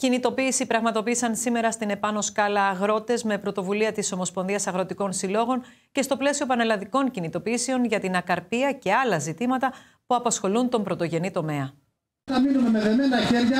Κινητοποίηση πραγματοποίησαν σήμερα στην Επάνω Σκάλα αγρότες με πρωτοβουλία της Ομοσπονδίας Αγροτικών Συλλόγων και στο πλαίσιο πανελλαδικών κινητοποιήσεων για την ακαρπία και άλλα ζητήματα που απασχολούν τον πρωτογενή τομέα. Να μείνουμε με δεμένα χέρια,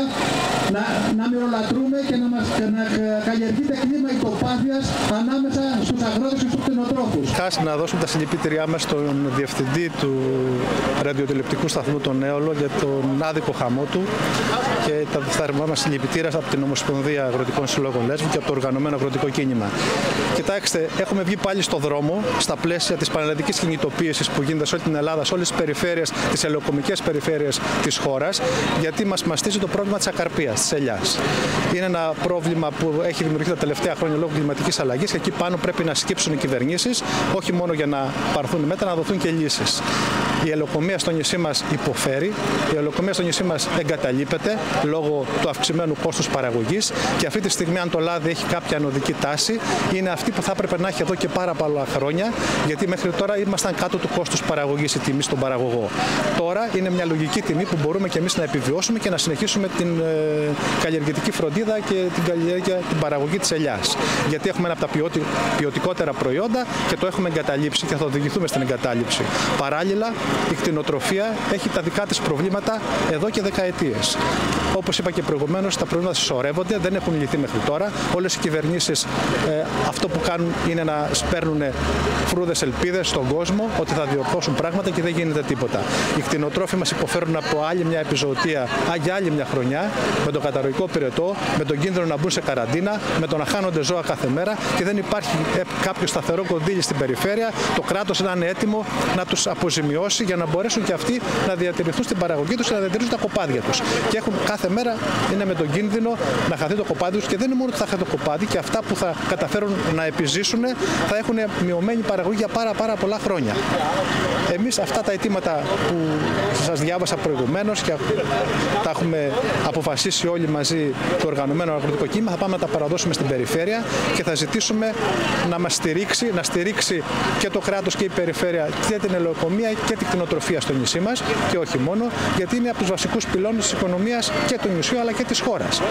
να μυρολατρούμε και να καλλιεργείται κλίμα υποπάθειας ανάμεσα στους αγρότες και στους κτηνοτρόφους. Να δώσουμε τα συλληπιτήριά μας στον διευθυντή του ραδιοτηλεοπτικού σταθμού τον Έολο για τον άδικο χαμό του και τα θερμά μας συλληπιτήρια από την Ομοσπονδία Αγροτικών Συλλόγων Λέσβου και από το οργανωμένο αγροτικό κίνημα. Κοιτάξτε, έχουμε βγει πάλι στο δρόμο στα πλαίσια της πανελλαδικής κινητοποίησης που γίνεται σε όλη την Ελλάδα, σε όλες τις περιφέρειες, τις ελαιοκομικές περιφέρειες της χώρας, γιατί μας μαστίζει το πρόβλημα της ακαρπίας, της ελιάς. Είναι ένα πρόβλημα που έχει δημιουργηθεί τα τελευταία χρόνια λόγω κλιματικής αλλαγής και εκεί πάνω πρέπει να σκύψουν οι κυβερνήσεις, όχι μόνο για να πάρθουν μέτρα, να δοθούν και λύσεις. Η ελαιοκομεία στο νησί μας υποφέρει, η ελαιοκομεία στο νησί μας εγκαταλείπεται λόγω του αυξημένου κόστους παραγωγής και αυτή τη στιγμή, αν το λάδι έχει κάποια ανωδική τάση, είναι αυτή που θα έπρεπε να έχει εδώ και πάρα πολλά χρόνια, γιατί μέχρι τώρα ήμασταν κάτω του κόστους παραγωγής η τιμή στον παραγωγό. Τώρα είναι μια λογική τιμή που μπορούμε και εμείς να επιβιώσουμε και να συνεχίσουμε την καλλιεργητική φροντίδα και την παραγωγή της ελιάς. Γιατί έχουμε ένα από τα ποιοτικότερα προϊόντα και το έχουμε εγκαταλείψει και θα οδηγηθούμε στην εγκατάλειψη. Παράλληλα, η κτηνοτροφία έχει τα δικά της προβλήματα εδώ και δεκαετίες. Όπως είπα και προηγουμένως, τα προβλήματα συσσωρεύονται, δεν έχουν λυθεί μέχρι τώρα. Όλες οι κυβερνήσεις αυτό που κάνουν είναι να σπέρνουν φρούδες ελπίδες στον κόσμο ότι θα διορθώσουν πράγματα και δεν γίνεται τίποτα. Οι κτηνοτρόφοι μας υποφέρουν από άλλη μια επιζωοτία για άλλη μια χρονιά, με τον καταρροϊκό πυρετό, με τον κίνδυνο να μπουν σε καραντίνα, με το να χάνονται ζώα κάθε μέρα και δεν υπάρχει κάποιο σταθερό κονδύλι στην περιφέρεια, το κράτος να είναι έτοιμο να τους αποζημιώσει για να μπορέσουν και αυτοί να διατηρηθούν στην παραγωγή τους και να διατηρήσουν τα κοπάδια τους. Και έχουν κάθε μέρα είναι με τον κίνδυνο να χαθεί το κοπάδι τους και δεν είναι μόνο ότι θα χαθεί το κοπάδι και αυτά που θα καταφέρουν να επιζήσουν θα έχουν μειωμένη παραγωγή για πάρα πολλά χρόνια. Εμείς αυτά τα αιτήματα που σας διάβασα προηγουμένως και τα έχουμε αποφασίσει όλοι μαζί το οργανωμένο αγροτικό κίνημα, θα πάμε να τα παραδώσουμε στην περιφέρεια και θα ζητήσουμε να μας στηρίξει και το κράτος και η περιφέρεια και την ελαιοκομεία και την κτηνοτροφία στο νησί μας και όχι μόνο, γιατί είναι από τους βασικούς πυλώνες της οικονομίας και του νησιού αλλά και της χώρας.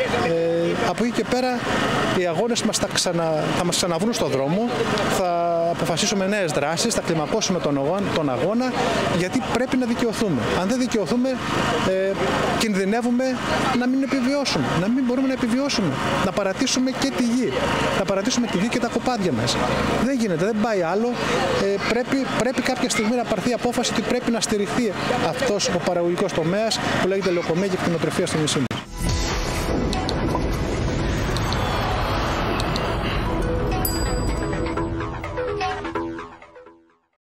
Από εκεί και πέρα οι αγώνες μας θα μας ξαναβρούν στον δρόμο, θα αποφασίσουμε νέες δράσεις, θα κλιμακώσουμε τον αγώνα γιατί πρέπει να δικαιωθούμε. Αν δεν δικαιωθούμε, κινδυνεύουμε να μην επιβιώσουμε, να μην μπορούμε να επιβιώσουμε, να παρατήσουμε και τη γη, να παρατήσουμε τη γη και τα κοπάδια μας. Δεν γίνεται, δεν πάει άλλο. Πρέπει κάποια στιγμή να πάρθει απόφαση ότι πρέπει να στηριχθεί αυτός ο παραγωγικός τομέας που λέγεται ελαιοκομεία και κτηνοτροφία στο νησί μας.